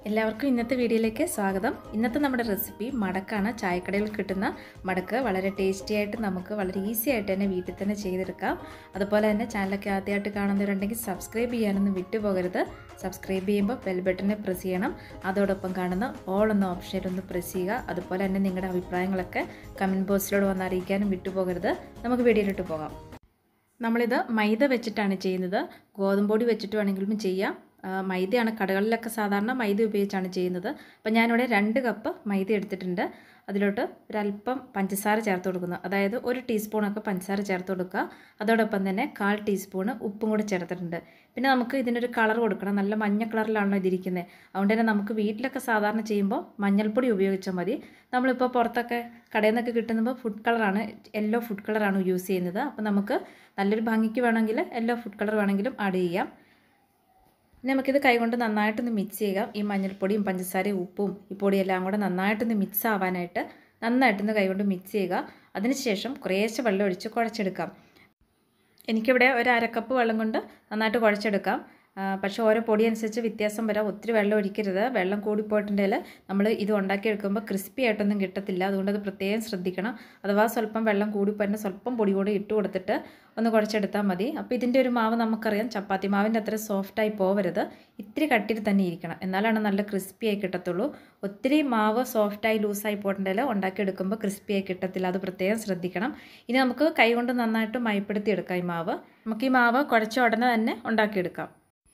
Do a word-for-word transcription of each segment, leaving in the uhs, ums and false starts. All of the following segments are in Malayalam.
എല്ലാവർക്കും ഇന്നത്തെ വീഡിയോയിലേക്ക് സ്വാഗതം. ഇന്നത്തെ നമ്മുടെ റെസിപ്പി മടക്കാണ്. ചായക്കടയിൽ കിട്ടുന്ന മടക്ക് വളരെ ടേസ്റ്റി ആയിട്ട് നമുക്ക് വളരെ ഈസി ആയിട്ട് തന്നെ വീട്ടിൽ തന്നെ ചെയ്തെടുക്കാം. അതുപോലെ തന്നെ ചാനലൊക്കെ ആദ്യമായിട്ട് കാണുന്നവരുണ്ടെങ്കിൽ സബ്സ്ക്രൈബ് ചെയ്യാനൊന്നും വിട്ടുപോകരുത്. സബ്സ്ക്രൈബ് ചെയ്യുമ്പോൾ ബെൽ ബട്ടനെ പ്രസ് ചെയ്യണം. അതോടൊപ്പം കാണുന്ന ഓൾ എന്ന ഓപ്ഷനിലൊന്ന് പ്രസ് ചെയ്യുക. അതുപോലെ തന്നെ നിങ്ങളുടെ അഭിപ്രായങ്ങളൊക്കെ കമൻറ്റ് ബോക്സിലൂടെ വന്ന് അറിയിക്കാനും വിട്ടുപോകരുത്. നമുക്ക് വീഡിയോയിലോട്ട് പോകാം. നമ്മളിത് മൈദ വെച്ചിട്ടാണ് ചെയ്യുന്നത്. ഗോതമ്പൊടി വെച്ചിട്ട് വേണമെങ്കിലും ചെയ്യാം. മൈദയാണ് കടകളിലൊക്കെ സാധാരണ മൈദ ഉപയോഗിച്ചാണ് ചെയ്യുന്നത്. അപ്പോൾ ഞാനിവിടെ രണ്ട് കപ്പ് മൈദ എടുത്തിട്ടുണ്ട്. അതിലോട്ട് ഒരല്പം പഞ്ചസാര ചേർത്ത് കൊടുക്കുന്നു. അതായത് ഒരു ടീസ്പൂണൊക്കെ പഞ്ചസാര ചേർത്ത് കൊടുക്കുക. അതോടൊപ്പം തന്നെ കാൽ ടീസ്പൂണ് ഉപ്പും കൂടെ ചേർത്തിട്ടുണ്ട്. പിന്നെ നമുക്ക് ഇതിനൊരു കളർ കൊടുക്കണം. നല്ല മഞ്ഞ കളറിലാണല്ലോ ഇതിരിക്കുന്നത്. അതുകൊണ്ട് തന്നെ നമുക്ക് വീട്ടിലൊക്കെ സാധാരണ ചെയ്യുമ്പോൾ മഞ്ഞൾപ്പൊടി ഉപയോഗിച്ചാൽ മതി. നമ്മളിപ്പോൾ പുറത്തൊക്കെ കടയിൽ നിന്നൊക്കെ കിട്ടുമ്പോൾ ഫുഡ് കളറാണ്, യെല്ലോ ഫുഡ് കളറാണ് യൂസ് ചെയ്യുന്നത്. അപ്പോൾ നമുക്ക് നല്ലൊരു ഭംഗിക്ക് വേണമെങ്കിൽ യെല്ലോ ഫുഡ് കളർ വേണമെങ്കിലും ആഡ് ചെയ്യാം. നമുക്കിത് കൈകൊണ്ട് നന്നായിട്ടൊന്ന് മിക്സ് ചെയ്യാം. ഈ മഞ്ഞൾപ്പൊടിയും പഞ്ചസാരയും ഉപ്പും ഈ പൊടിയെല്ലാം കൂടെ നന്നായിട്ടൊന്ന് മിക്സ് ആവാനായിട്ട് നന്നായിട്ടൊന്ന് കൈകൊണ്ട് മിക്സ് ചെയ്യുക. അതിനുശേഷം കുറേശ്ശെ വെള്ളം ഒഴിച്ച് കുഴച്ചെടുക്കാം. എനിക്കിവിടെ ഒരു അരക്കപ്പ് വെള്ളം കൊണ്ട് നന്നായിട്ട് കുഴച്ചെടുക്കാം. പക്ഷേ ഓരോ പൊടി അനുസരിച്ച് വ്യത്യാസം വരാം. ഒത്തിരി വെള്ളം ഒഴിക്കരുത്. വെള്ളം കൂടിപ്പോയിട്ടുണ്ടെങ്കിൽ നമ്മൾ ഇത് ഉണ്ടാക്കിയെടുക്കുമ്പോൾ ക്രിസ്പി ആയിട്ടൊന്നും കിട്ടത്തില്ല. അതുകൊണ്ട് അത് പ്രത്യേകം ശ്രദ്ധിക്കണം. അഥവാ സ്വല്പം വെള്ളം കൂടിപ്പോയിട്ട് സ്വല്പം പൊടി കൂടി ഇട്ട് കൊടുത്തിട്ട് ഒന്ന് കുഴച്ചെടുത്താൽ മതി. അപ്പോൾ ഇതിൻ്റെ ഒരു മാവ് നമുക്കറിയാം ചപ്പാത്തി മാവിൻ്റെ അത്ര സോഫ്റ്റായി പോവരുത്. ഇത്തിരി കട്ടിയിൽ തന്നെ ഇരിക്കണം. എന്നാലാണ് നല്ല ക്രിസ്പിയായി കിട്ടത്തുള്ളൂ. ഒത്തിരി മാവ് സോഫ്റ്റായി ലൂസായി പോയിട്ടുണ്ടെങ്കിൽ ഉണ്ടാക്കിയെടുക്കുമ്പോൾ ക്രിസ്പിയായി കിട്ടത്തില്ല. അത് പ്രത്യേകം ശ്രദ്ധിക്കണം. ഇനി നമുക്ക് കൈ കൊണ്ട് നന്നായിട്ട് മയപ്പെടുത്തി എടുക്കാം ഈ മാവ്. നമുക്ക് ഈ മാവ് കുഴച്ച ഉടനെ തന്നെ ഉണ്ടാക്കിയെടുക്കാം.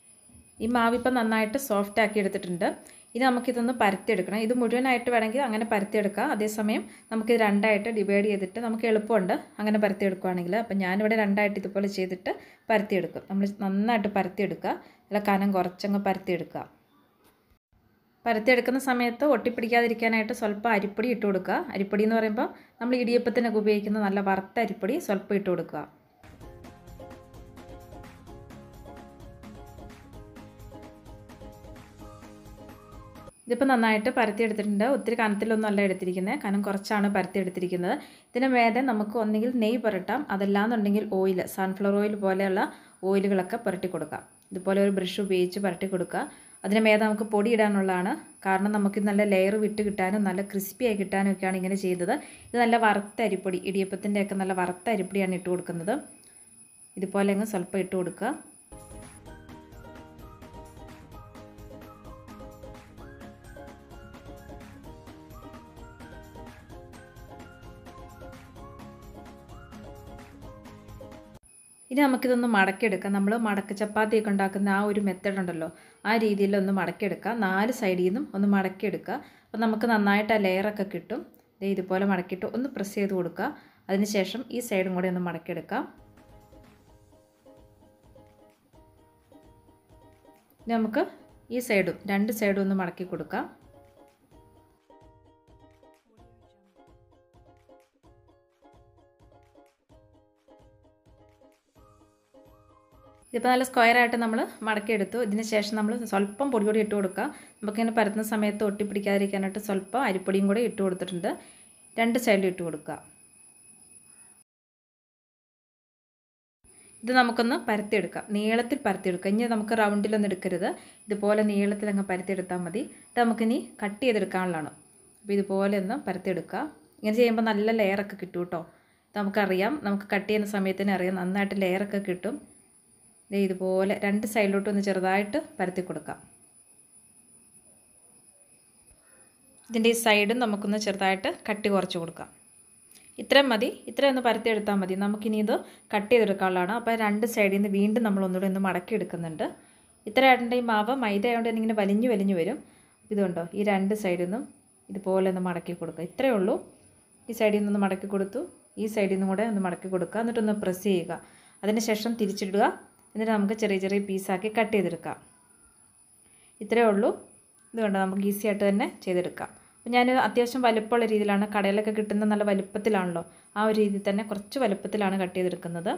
ഈ മാവിപ്പം നന്നായിട്ട് സോഫ്റ്റ് ആക്കി എടുത്തിട്ടുണ്ട്. ഇനി നമുക്കിതൊന്ന് പരത്തിയെടുക്കണം. ഇത് മുഴുവനായിട്ട് വേണമെങ്കിൽ അങ്ങനെ പരത്തിയെടുക്കാം. അതേസമയം നമുക്കിത് രണ്ടായിട്ട് ഡിവൈഡ് ചെയ്തിട്ട് നമുക്ക് എളുപ്പമുണ്ട് അങ്ങനെ പരത്തിയെടുക്കുകയാണെങ്കിൽ. അപ്പം ഞാനിവിടെ രണ്ടായിട്ട് ഇതുപോലെ ചെയ്തിട്ട് പരത്തിയെടുക്കും. നമ്മൾ നന്നായിട്ട് പരത്തിയെടുക്കുക. നല്ല കനം കുറച്ചങ്ങ് പരത്തിയെടുക്കുക. പരത്തിയെടുക്കുന്ന സമയത്ത് ഒട്ടിപ്പിടിക്കാതിരിക്കാനായിട്ട് സ്വല്പം അരിപ്പൊടി ഇട്ട് കൊടുക്കുക. അരിപ്പൊടി എന്ന് പറയുമ്പോൾ നമ്മൾ ഇടിയപ്പത്തിനൊക്കെ ഉപയോഗിക്കുന്ന നല്ല വറുത്ത അരിപ്പൊടി സ്വല്പം ഇട്ട് കൊടുക്കുക. ഇതിപ്പോൾ നന്നായിട്ട് പരത്തിയെടുത്തിട്ടുണ്ട്. ഒത്തിരി കനത്തിലൊന്നും അല്ല എടുത്തിരിക്കുന്നത്, കനം കുറച്ചാണ് പരത്തിയെടുത്തിരിക്കുന്നത്. ഇതിന് മേലെ നമുക്ക് ഒന്നുകിൽ നെയ്യ് പുരട്ടാം, അതല്ലാന്നുണ്ടെങ്കിൽ ഓയിൽ, സൺഫ്ലവർ ഓയിൽ പോലെയുള്ള ഓയിലുകളൊക്കെ പുരട്ടി കൊടുക്കാം. ഇതുപോലെ ഒരു ബ്രഷ് ഉപയോഗിച്ച് പുരട്ടി കൊടുക്കുക. അതിന് മേലെ നമുക്ക് പൊടി ഇടാനുള്ളതാണ്. കാരണം നമുക്ക് നല്ല ലെയർ വിട്ട് കിട്ടാനും നല്ല ക്രിസ്പിയായി കിട്ടാനും ഒക്കെയാണ് ഇങ്ങനെ ചെയ്തത്. ഇത് നല്ല വറുത്ത അരിപ്പൊടി, ഇടിയപ്പത്തിൻ്റെയൊക്കെ നല്ല വറുത്ത അരിപ്പൊടിയാണ് ഇട്ട് കൊടുക്കുന്നത്. ഇതുപോലെ അങ്ങ് സ്വല്പം ഇട്ട് കൊടുക്കുക. ഇനി നമുക്കിതൊന്ന് മടക്കിയെടുക്കാം. നമ്മൾ മടക്ക് ചപ്പാത്തിയൊക്കെ ഉണ്ടാക്കുന്ന ആ ഒരു മെത്തേഡ് ഉണ്ടല്ലോ, ആ രീതിയിലൊന്ന് മടക്കിയെടുക്കാം. നാല് സൈഡിൽ നിന്നും ഒന്ന് മടക്കിയെടുക്കുക. അപ്പോൾ നമുക്ക് നന്നായിട്ട് ആ ലെയറൊക്കെ കിട്ടും. ഇതുപോലെ മടക്കിയിട്ട് ഒന്ന് പ്രസ് ചെയ്ത് കൊടുക്കുക. അതിനുശേഷം ഈ സൈഡും കൂടെ ഒന്ന് മടക്കിയെടുക്കാം. ഇനി നമുക്ക് ഈ സൈഡും രണ്ട് സൈഡും ഒന്ന് മടക്കി കൊടുക്കാം. ഇതിപ്പോൾ നല്ല സ്ക്വയറായിട്ട് നമ്മൾ മടക്കിയെടുത്തു. ഇതിന് ശേഷം നമ്മൾ സ്വല്പം പൊടി കൂടി ഇട്ട് കൊടുക്കുക. നമുക്കിങ്ങനെ പരത്തുന്ന സമയത്ത് ഒട്ടിപ്പിടിക്കാതിരിക്കാനായിട്ട് സ്വല്പം അരിപ്പൊടിയും കൂടി ഇട്ട് കൊടുത്തിട്ടുണ്ട്. രണ്ട് സൈഡിൽ ഇട്ട് കൊടുക്കുക. ഇത് നമുക്കൊന്ന് പരത്തിയെടുക്കാം. നീളത്തിൽ പരത്തിയെടുക്കുക. ഇനി നമുക്ക് റൗണ്ടിലൊന്നും എടുക്കരുത്. ഇതുപോലെ നീളത്തിൽ അങ്ങ് പരത്തിയെടുത്താൽ മതി. ഇത് നമുക്കിനി കട്ട് ചെയ്തെടുക്കാനുള്ളതാണ്. അപ്പോൾ ഇതുപോലെ ഒന്ന് പരത്തിയെടുക്കുക. ഇങ്ങനെ ചെയ്യുമ്പോൾ നല്ല ലെയറൊക്കെ കിട്ടും കേട്ടോ. നമുക്കറിയാം, നമുക്ക് കട്ട് ചെയ്യുന്ന സമയത്തിന് അറിയാം നന്നായിട്ട് ലെയറൊക്കെ കിട്ടും. ഇതുപോലെ രണ്ട് സൈഡിലോട്ടൊന്ന് ചെറുതായിട്ട് പരത്തി കൊടുക്കാം. ഇതിൻ്റെ ഈ സൈഡും നമുക്കൊന്ന് ചെറുതായിട്ട് കട്ടി കുറച്ച് കൊടുക്കാം. ഇത്രയും മതി. ഇത്രയും ഒന്ന് പരത്തിയെടുത്താൽ മതി. നമുക്കിനി ഇത് കട്ട് ചെയ്തെടുക്കാനുള്ളതാണ്. അപ്പോൾ രണ്ട് സൈഡിൽ നിന്ന് വീണ്ടും നമ്മൾ ഒന്നുകൂടെ ഒന്ന് മടക്കി എടുക്കുന്നുണ്ട്. ഇത്ര ആയിട്ടുണ്ട്. ഈ മാവ് മൈദ ആയതുകൊണ്ട് ഇങ്ങനെ വലിഞ്ഞു വലിഞ്ഞു വരും. ഇതുകൊണ്ടോ ഈ രണ്ട് സൈഡിൽ നിന്നും ഇതുപോലെ ഒന്ന് മടക്കി കൊടുക്കുക. ഇത്രയേ ഉള്ളൂ. ഈ സൈഡിൽ നിന്നൊന്ന് മടക്കി കൊടുത്തു. ഈ സൈഡിൽ നിന്നും കൂടെ ഒന്ന് മടക്കി കൊടുക്കുക. എന്നിട്ടൊന്ന് പ്രസ് ചെയ്യുക. അതിനുശേഷം തിരിച്ചിടുക. എന്നിട്ട് നമുക്ക് ചെറിയ ചെറിയ പീസാക്കി കട്ട് ചെയ്തെടുക്കാം. ഇത്രയേ ഉള്ളൂ. ഇതുകൊണ്ട് നമുക്ക് ഈസി ആയിട്ട് തന്നെ ചെയ്തെടുക്കാം. അപ്പോൾ ഞാൻ അത്യാവശ്യം വലുപ്പമുള്ള രീതിയിലാണ്, കടയിലൊക്കെ കിട്ടുന്ന നല്ല വലുപ്പത്തിലാണല്ലോ, ആ ഒരു രീതിയിൽ തന്നെ കുറച്ച് വലുപ്പത്തിലാണ് കട്ട് ചെയ്തെടുക്കുന്നത്.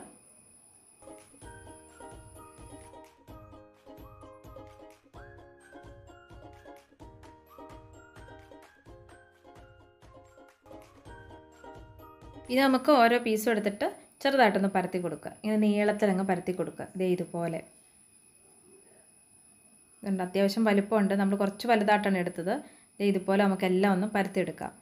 ഇനി നമുക്ക് ഓരോ പീസും എടുത്തിട്ട് ചെറുതായിട്ടൊന്ന് പരത്തി കൊടുക്കുക. ഇങ്ങനെ നീളത്തിലങ്ങ് പരത്തി കൊടുക്കുക. ദേ ഇതുപോലെ. ഇതുണ്ട്, അത്യാവശ്യം വലിപ്പമുണ്ട്. നമ്മൾ കുറച്ച് വലുതായിട്ടാണ് എടുത്തത്. ഇതുപോലെ നമുക്കെല്ലാം ഒന്ന് പരത്തിയെടുക്കാം.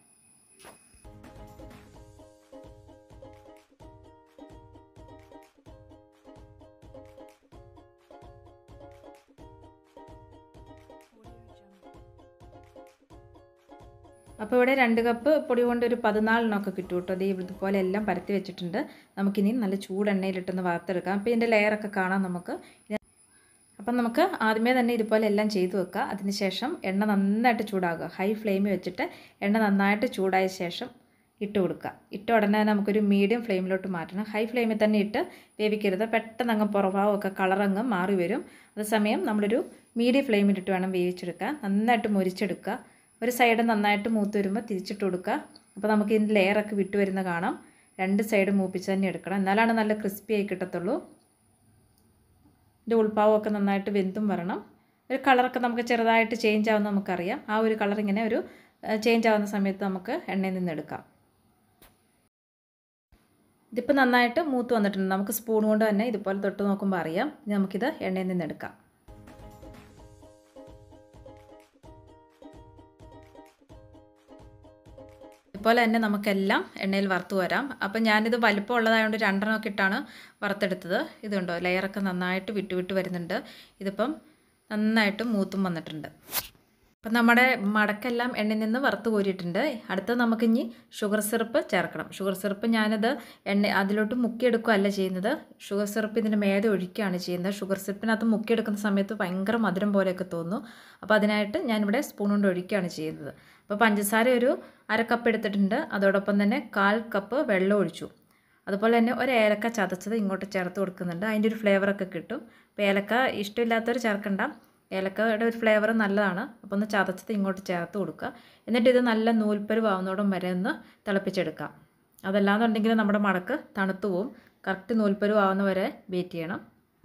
അപ്പോൾ ഇവിടെ രണ്ട് കപ്പ് പൊടി കൊണ്ട് ഒരു പതിനാലിനൊക്കെ കിട്ടും കേട്ടോ. അത് ഇതുപോലെ എല്ലാം പരത്തി വെച്ചിട്ടുണ്ട്. നമുക്കിനി നല്ല ചൂടെണ്ണയിലിട്ടൊന്ന് വറുത്തെടുക്കാം. അപ്പോൾ ഇതിൻ്റെ ലെയറൊക്കെ കാണാം നമുക്ക്. അപ്പം നമുക്ക് ആദ്യമേ തന്നെ ഇതുപോലെ എല്ലാം ചെയ്തു വെക്കുക. അതിനുശേഷം എണ്ണ നന്നായിട്ട് ചൂടാകുക. ഹൈ ഫ്ലെയിമിൽ വെച്ചിട്ട് എണ്ണ നന്നായിട്ട് ചൂടായ ശേഷം ഇട്ട് കൊടുക്കുക. ഇട്ട ഉടനെ നമുക്കൊരു മീഡിയം ഫ്ലെയിമിലോട്ട് മാറ്റണം. ഹൈ ഫ്ലെയിമിൽ തന്നെ ഇട്ട് വേവിക്കരുത്. പെട്ടെന്ന് അങ്ങ് പുറഭാവമൊക്കെ കളറങ്ങ് മാറി വരും. അതേസമയം നമ്മളൊരു മീഡിയം ഫ്ലെയിമിലിട്ട് വേണം വേവിച്ചെടുക്കാൻ. നന്നായിട്ട് മുരിച്ചെടുക്കുക. ഒരു സൈഡ് നന്നായിട്ട് മൂത്ത് വരുമ്പോൾ തിരിച്ചിട്ട് കൊടുക്കുക. അപ്പോൾ നമുക്ക് ഇതിൻ്റെ ലെയറൊക്കെ വിട്ട് വരുന്ന കാണാം. രണ്ട് സൈഡ് മൂപ്പിച്ച് തന്നെ എടുക്കണം. എന്നാലാണ് നല്ല ക്രിസ്പി ആയി കിട്ടത്തുള്ളൂ. ഇതിൻ്റെ ഉൾപ്പാവമൊക്കെ നന്നായിട്ട് വെന്തും വരണം. ഒരു കളറൊക്കെ നമുക്ക് ചെറുതായിട്ട് ചേഞ്ച് ആവുന്ന നമുക്കറിയാം. ആ ഒരു കളർ ഇങ്ങനെ ഒരു ചേഞ്ച് ആവുന്ന സമയത്ത് നമുക്ക് എണ്ണയിൽ നിന്ന് എടുക്കാം. ഇതിപ്പോൾ നന്നായിട്ട് മൂത്ത് വന്നിട്ടുണ്ട്. നമുക്ക് സ്പൂൺ കൊണ്ട് തന്നെ ഇതുപോലെ തൊട്ട് നോക്കുമ്പോൾ അറിയാം. ഇനി നമുക്കിത് എണ്ണയിൽ നിന്ന് എടുക്കാം. ഇതുപോലെ തന്നെ നമുക്കെല്ലാം എണ്ണയിൽ വറുത്ത് വരാം. അപ്പം ഞാനിത് വലിപ്പം ഉള്ളതായതുകൊണ്ട് രണ്ടെണ്ണമൊക്കെ ഇട്ടാണ് വറുത്തെടുത്തത്. ഇതുണ്ടോ, ലെയറൊക്കെ നന്നായിട്ട് വിട്ട് വിട്ട് വരുന്നുണ്ട്. ഇതിപ്പം നന്നായിട്ട് മൂത്തും വന്നിട്ടുണ്ട്. അപ്പം നമ്മുടെ മടക്കെല്ലാം എണ്ണയിൽ നിന്ന് വറുത്ത് കോരിയിട്ടുണ്ട്. അടുത്തത് നമുക്കിനി ഷുഗർ സിറപ്പ് ചേർക്കണം. ഷുഗർ സിറപ്പ് ഞാനത് എണ്ണ അതിലോട്ട് മുക്കിയെടുക്കുകയല്ല ചെയ്യുന്നത്. ഷുഗർ സിറപ്പ് ഇതിൻ്റെ മേലെ ഒഴിക്കുകയാണ് ചെയ്യുന്നത്. ഷുഗർ സിറപ്പിനകത്ത് മുക്കിയെടുക്കുന്ന സമയത്ത് ഭയങ്കര മധുരം പോലെയൊക്കെ തോന്നും. അപ്പോൾ അതിനായിട്ട് ഞാനിവിടെ സ്പൂൺ കൊണ്ട് ഒഴിക്കുകയാണ് ചെയ്യുന്നത്. അപ്പോൾ പഞ്ചസാര ഒരു അര കപ്പ് എടുത്തിട്ടുണ്ട്. അതോടൊപ്പം തന്നെ കാൽ കപ്പ് വെള്ളം ഒഴിച്ചു. അതുപോലെ തന്നെ ഒരു ഏലക്ക ചതച്ചത് ഇങ്ങോട്ട് ചേർത്ത് കൊടുക്കുന്നുണ്ട്. അതിൻ്റെ ഒരു ഫ്ലേവറൊക്കെ കിട്ടും. അപ്പോൾ ഏലക്ക ഇഷ്ടമില്ലാത്തവർ ചേർക്കണ്ട. ഏലക്കയുടെ ഒരു ഫ്ലേവർ നല്ലതാണ്. അപ്പോൾ ഒന്ന് ചതച്ചത് ഇങ്ങോട്ട് ചേർത്ത് കൊടുക്കുക. എന്നിട്ട് ഇത് നല്ല നൂൽപ്പരുവാവുന്നോടം വരെ ഒന്ന് തിളപ്പിച്ചെടുക്കാം. അതല്ലാന്നുണ്ടെങ്കിൽ നമ്മുടെ മടക്ക് തണുത്തു പോവും. കറക്റ്റ് നൂൽപ്പരുവാവുന്ന വരെ വെയിറ്റ് ചെയ്യണം.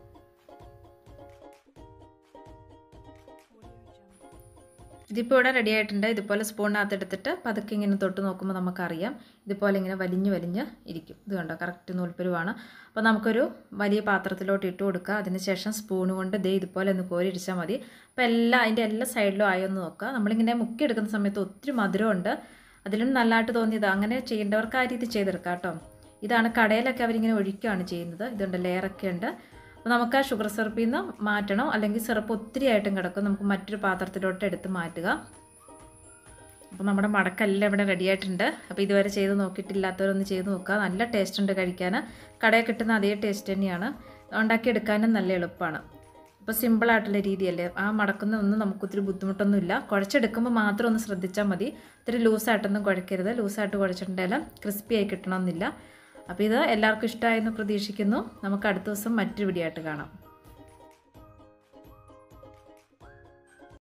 ഇതിപ്പോൾ ഇവിടെ റെഡി ആയിട്ടുണ്ട്. ഇതുപോലെ സ്പൂണിനകത്ത് എടുത്തിട്ട് പതുക്കെ ഇങ്ങനെ തൊട്ട് നോക്കുമ്പോൾ നമുക്കറിയാം ഇതുപോലെ ഇങ്ങനെ വലിഞ്ഞ് വലിഞ്ഞ് ഇരിക്കും. ഇത് കണ്ടോ, കറക്റ്റ് നൂൽപ്പരുവാണ്. അപ്പോൾ നമുക്കൊരു വലിയ പാത്രത്തിലോട്ട് ഇട്ട് കൊടുക്കുക. അതിനുശേഷം സ്പൂൺ കൊണ്ട് ദേ ഇതുപോലെ ഒന്ന് കോരി ഇടിച്ചാൽ മതി. അപ്പോൾ എല്ലാ അതിൻ്റെ എല്ലാ സൈഡിലും ആയൊന്ന് നോക്കുക. നമ്മളിങ്ങനെ മുക്കിയെടുക്കുന്ന സമയത്ത് ഒത്തിരി മധുരമുണ്ട്. അതിലും നല്ലതായിട്ട് തോന്നിയത് അങ്ങനെ ചെയ്യേണ്ടവർക്ക് ആ രീതി ചെയ്തെടുക്കാം കേട്ടോ. ഇതാണ് കടയിലൊക്കെ അവരിങ്ങനെ ഒഴിക്കുകയാണ് ചെയ്യുന്നത്. ഇതുണ്ട്, ലെയറൊക്കെ ഉണ്ട്. അപ്പോൾ നമുക്ക് ആ ഷുഗർ സിറപ്പിൽ നിന്ന് മാറ്റണം. അല്ലെങ്കിൽ സിറപ്പ് ഒത്തിരി ആയിട്ടും കിടക്കും. നമുക്ക് മറ്റൊരു പാത്രത്തിലോട്ട് എടുത്ത് മാറ്റുക. അപ്പോൾ നമ്മുടെ മടക്കെല്ലാം ഇവിടെ റെഡി ആയിട്ടുണ്ട്. അപ്പോൾ ഇതുവരെ ചെയ്ത് നോക്കിയിട്ടില്ലാത്തവരൊന്ന് ചെയ്ത് നോക്കുക. നല്ല ടേസ്റ്റ് ഉണ്ട് കഴിക്കാൻ. കടയിൽ കിട്ടുന്ന അതേ ടേസ്റ്റ് തന്നെയാണ്. ഉണ്ടാക്കിയെടുക്കാനും നല്ല എളുപ്പമാണ്. അപ്പോൾ സിമ്പിളായിട്ടുള്ള രീതിയല്ലേ. ആ മടക്കുന്നൊന്നും നമുക്ക് ഒത്തിരി ബുദ്ധിമുട്ടൊന്നുമില്ല. കുഴച്ചെടുക്കുമ്പോൾ മാത്രം ഒന്ന് ശ്രദ്ധിച്ചാൽ മതി. ഒത്തിരി ലൂസായിട്ടൊന്നും കുഴക്കരുത്. ലൂസായിട്ട് കുഴച്ചിട്ടുണ്ടെങ്കിലും ക്രിസ്പി ആയി കിട്ടണമെന്നില്ല. അപ്പോൾ ഇത് എല്ലാവർക്കും ഇഷ്ടമായെന്ന് പ്രതീക്ഷിക്കുന്നു. നമുക്ക് അടുത്ത ദിവസം മറ്റൊരു വീഡിയോ ആയിട്ട് കാണാം.